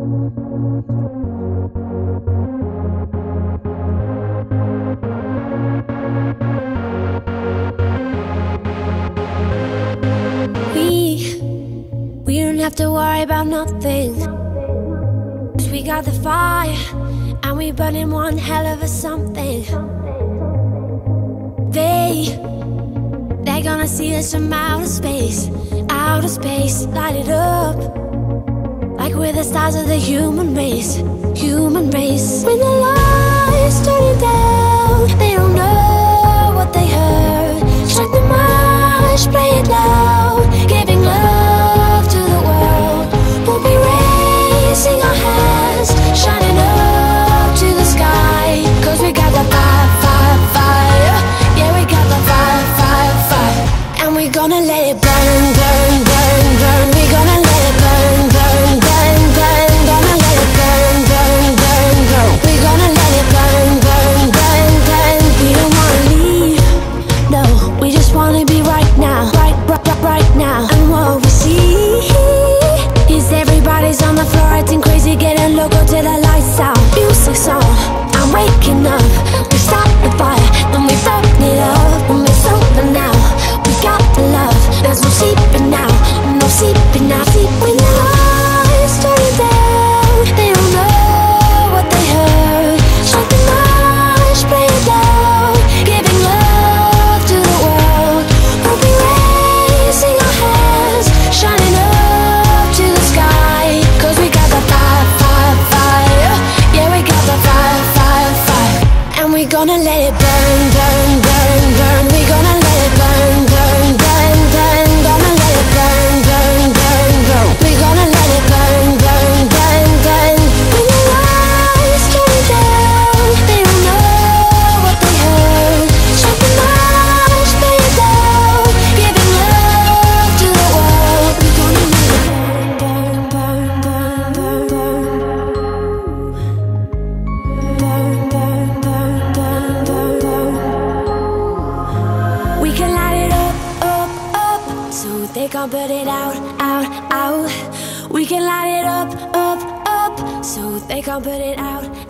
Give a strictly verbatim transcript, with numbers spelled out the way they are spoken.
We, we don't have to worry about nothing, 'cause we got the fire, and we burning one hell of a something. They, they're gonna see us from outer space, outer space, light it up, like we're the stars of the human race, human race. When the lights turning down, they don't know what they heard. Strike the march, play it loud, giving love to the world. We'll be raising our hands, shining up to the sky, 'cause we got the fire, fire, fire. Yeah, we got the fire, fire, fire. And we're gonna let it burn, burn, burn, burn. We're gonna let it burn, burn, burn, burn. Gonna let it burn, burn, burn, burn. We're gonna let it burn, burn, burn, burn. We don't wanna leave, no, we just wanna be right now, right, right, right, right now. And what we see is everybody's on the floor acting crazy, getting loco till the lights out. Music's on, I'm waking up. We start the fire, then we burn it up. When we're sober now, we got the love. There's no sleeping now, no sleeping now. Sleep when the lights turn down, they don't know what they heard. Strike the march, play it loud, giving love to the world. We'll be raising our hands, shining up to the sky, 'cause we got the fire, fire, fire. Yeah, we got the fire, fire, fire. And we're gonna let it burn, burn, burn, burn. We're gonna let it burn, burn, burn, burn. Gonna let it burn, burn, burn, burn. We're gonna let it burn, burn, burn, burn. When the lights turn down, they don't know what they heard. Strike the march, play it loud, giving love to the world. We're gonna let it burn, burn, burn, burn, burn, burn, burn, burn, burn, burn, burn. We can light it up, up, up, so they can't put it out, out, out. We can light it up, up, up, so they can't put it out,